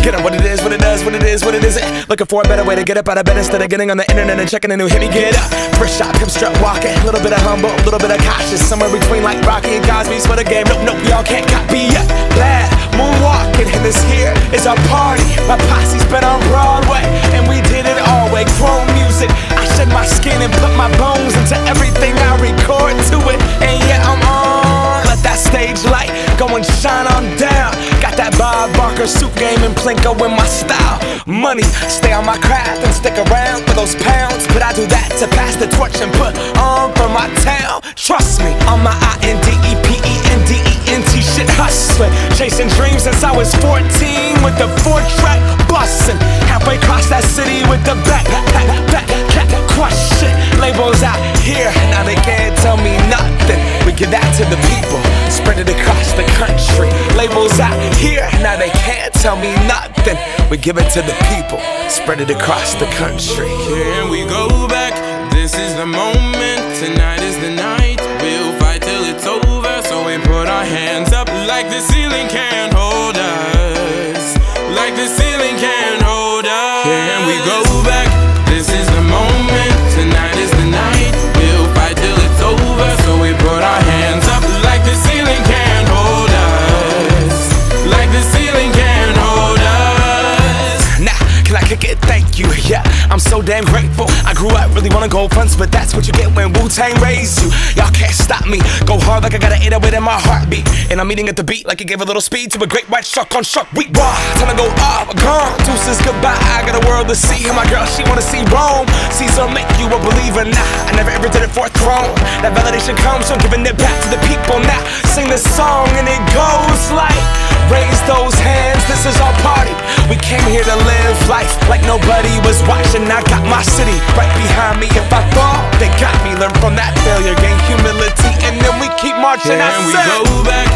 Get up what it is, what it does, what it is, what it isn't. Looking for a better way to get up out of bed instead of getting on the internet and checking a new hit. Me get up, first shot, come strut walking. A little bit of humble, a little bit of cautious. Somewhere between like Rocky and Cosby's for the game. Nope, nope, y'all can't copy yet. Glad moonwalking, and this here is our party. My posse's been on Broadway, and we did it all way. Chrome music, I shed my skin and put my bones into everything I record to it. And yeah, I'm on. Let that stage light go and shine on down. Got that Bob Barker suit game and Plinko in my style. Money, stay on my craft and stick around for those pounds. But I do that to pass the torch and put on for my town. Trust me, on my INDEPENDENT shit hustling. Chasing dreams since I was 14 with the 4-track bustin'. Halfway across that city with the back crush shit. Labels out here, now they can't tell me nothing. We give that to the people, spread it across the country. Labels out here, now they can't tell me nothing. We give it to the people, spread it across the country. Can we go back? This is the moment, tonight is the night. We'll fight till it's over, so we put our hands up like the ceiling can't hold us. Like the ceiling can't hold us. Can we go back? This is the moment, tonight is the night. We'll fight till it's over, so we put our hands up like the ceiling can't hold us. Like the ceiling can't hold us. Nah, can I kick it? Thank you, yeah, I'm so damn grateful. I grew up really wanna go fronts, but that's what you get when Wu-Tang raised you. Y'all can't stop me, go hard like I got an 808 in my heartbeat. And I'm eating at the beat like it gave a little speed to a great white shark on Shark Week. Raw, time to go off, gone, deuces goodbye. I got a world to see, and my girl, she wanna see Rome. Caesar make you a believer, nah, I never ever did it for a throne. That validation comes from giving it back to the people. Now, sing this song and it goes like, raise those hands, this is our party. We came here to live life like nobody was watching. I got my city right behind me. If I fall, they got me. Learn from that failure, gain humility, and then we keep marching. Can we go back?